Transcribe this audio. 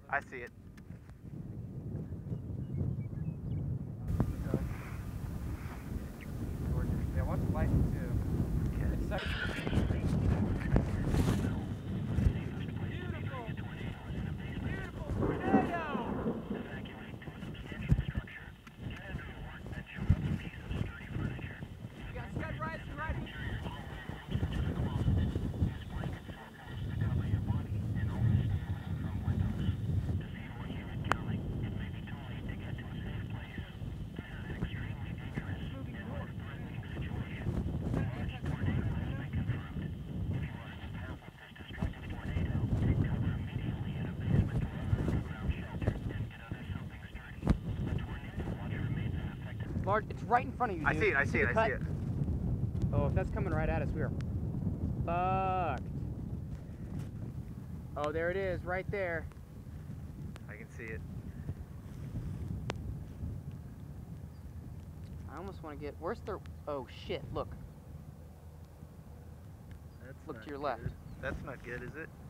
I see it. Yeah, watch the lightning too. Okay. It's It's right in front of you, dude. I see it, I see it, I see it. Oh, if that's coming right at us, we are fucked. Oh, there it is, right there. I can see it. I almost want to get, where's the, oh shit, look. That's Look not to your good. left. That's not good, is it?